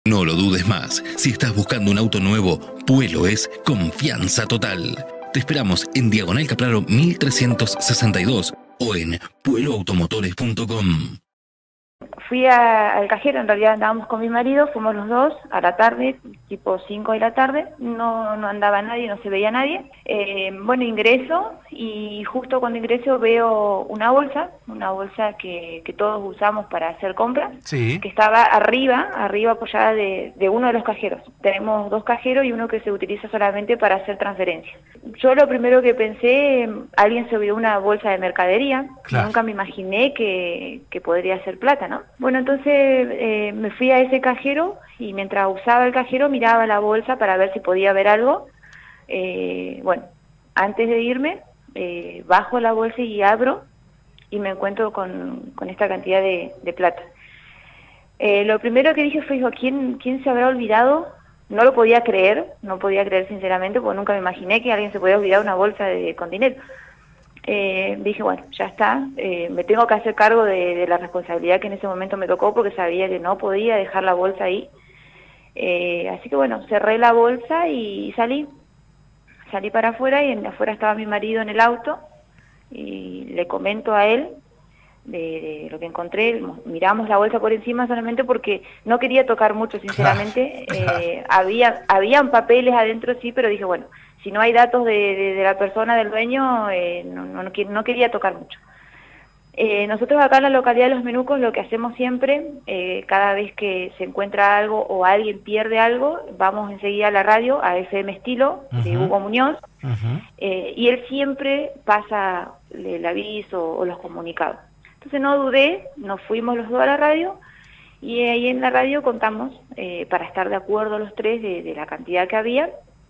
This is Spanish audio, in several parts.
No lo dudes más. Si estás buscando un auto nuevo, Puelo es confianza total. Te esperamos en Diagonal Capraro 1362 o en pueloautomotores.com. Fui al cajero, en realidad andábamos con mi marido, fuimos los dos a la tarde, tipo 5 de la tarde, no andaba nadie, no se veía nadie. Bueno, ingreso y justo cuando ingreso veo una bolsa que todos usamos para hacer compras, Sí. que estaba arriba apoyada de uno de los cajeros. Tenemos 2 cajeros y uno que se utiliza solamente para hacer transferencias. Yo lo primero que pensé, alguien se olvidó una bolsa de mercadería, Claro. Nunca me imaginé que podría ser plata, ¿no? Bueno, entonces me fui a ese cajero y mientras usaba el cajero miraba la bolsa para ver si podía ver algo. Bueno, antes de irme, bajo la bolsa y abro y me encuentro con esta cantidad de plata. Lo primero que dije fue, ¿quién se habrá olvidado? No lo podía creer, sinceramente, porque nunca me imaginé que alguien se podía olvidar una bolsa con dinero. Dije, bueno, ya está, me tengo que hacer cargo de la responsabilidad que en ese momento me tocó porque sabía que no podía dejar la bolsa ahí. Así que bueno, cerré la bolsa y salí para afuera y afuera estaba mi marido en el auto y le comento a él de lo que encontré. Miramos la bolsa por encima solamente porque no quería tocar mucho, sinceramente. Claro. Habían papeles adentro, sí, pero dije, bueno, si no hay datos de la persona, del dueño, no quería tocar mucho. Nosotros acá en la localidad de Los Menucos lo que hacemos siempre, cada vez que se encuentra algo o alguien pierde algo, vamos enseguida a la radio, a FM Estilo, de Hugo Muñoz, y él siempre pasa el aviso o los comunicados. Entonces no dudé, nos fuimos los dos a la radio, y ahí en la radio contamos, para estar de acuerdo los tres de la cantidad que había.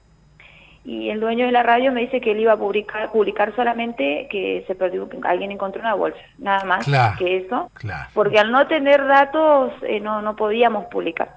Y el dueño de la radio me dice que él iba a publicar solamente que se perdió, que alguien encontró una bolsa, nada más que eso, porque al no tener datos no podíamos publicar.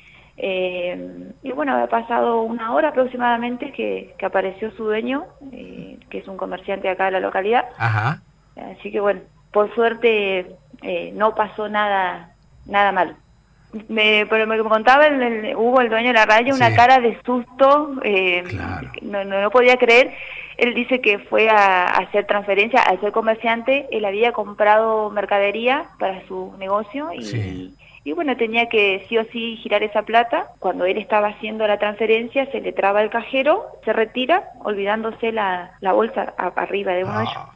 Y bueno, había pasado una hora aproximadamente que apareció su dueño, que es un comerciante acá de la localidad. Ajá. Así que bueno, por suerte no pasó nada malo. Pero me contaba Hugo, el dueño de la radio, una cara de susto, no podía creer. Él dice que fue a hacer transferencia, al ser comerciante, él había comprado mercadería para su negocio y bueno, tenía que sí o sí girar esa plata. Cuando él estaba haciendo la transferencia, se le traba el cajero, se retira, olvidándose la bolsa arriba de uno de ellos.